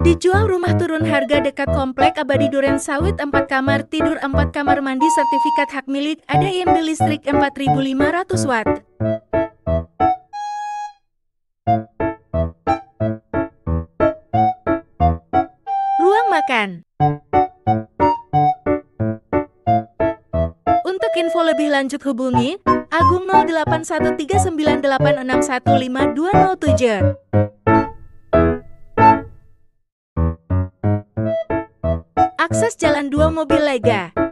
Dijual rumah turun harga dekat Komplek Abadi Duren Sawit 4 kamar tidur 4 kamar mandi sertifikat hak milik ada IMB listrik 4.500 watt. Ruang makan. Untuk info lebih lanjut hubungi Agung 081398615207. Akses jalan 2 mobil lega.